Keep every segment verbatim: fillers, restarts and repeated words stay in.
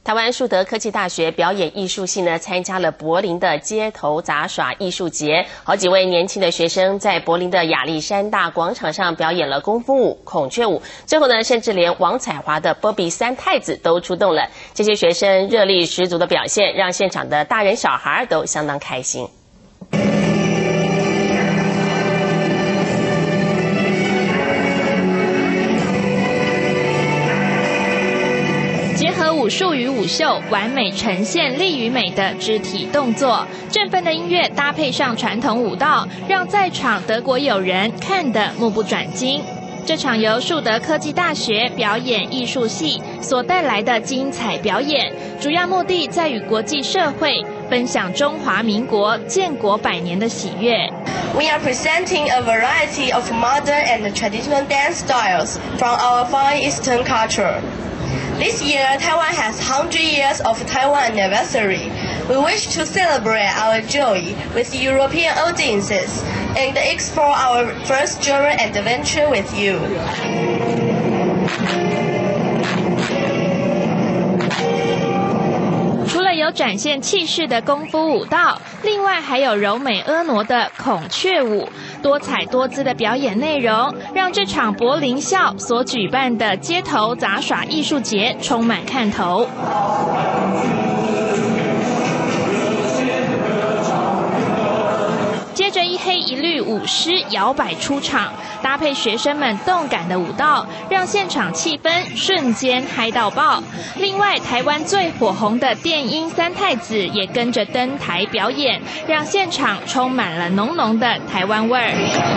台湾树德科技大学表演艺术系呢，参加了柏林的街头杂耍艺术节。好几位年轻的学生在柏林的亚历山大广场上表演了功夫舞、孔雀舞。最后呢，甚至连王彩华的波比三太子都出动了。这些学生热力十足的表现，让现场的大人小孩都相当开心。 结合武术与舞秀，完美呈现力与美的肢体动作。振奋的音乐搭配上传统舞蹈，让在场德国友人看得目不转睛。这场由树德科技大学表演艺术系所带来的精彩表演，主要目的在与国际社会分享中华民国建国百年的喜悦。 We are presenting a variety of modern and traditional dance styles from our Far Eastern culture. This year, Taiwan has one hundred years of Taiwan anniversary. We wish to celebrate our joy with European audiences and explore our first journey adventure with you. 除了有展现气势的功夫舞蹈，另外还有柔美婀娜的孔雀舞。多彩多姿的表演内容，让这场柏林校所举办的街头杂耍艺术节充满看头。接着一黑一绿舞狮摇摆出场，搭配学生们动感的舞蹈，让现场气氛瞬间嗨到爆。另外，台湾最火红的电音三太子也跟着登台表演，让现场充满了浓浓的台湾味儿。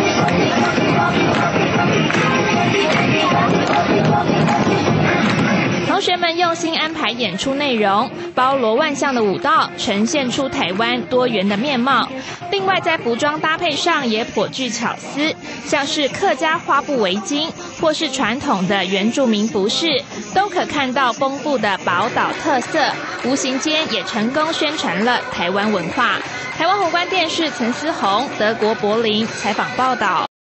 同学们用心安排演出内容，包罗万象的舞蹈呈现出台湾多元的面貌。另外，在服装搭配上也颇具巧思，像是客家花布围巾，或是传统的原住民服饰，都可看到丰富的宝岛特色，无形间也成功宣传了台湾文化。台湾宏观电视陈思宏，德国柏林采访报道。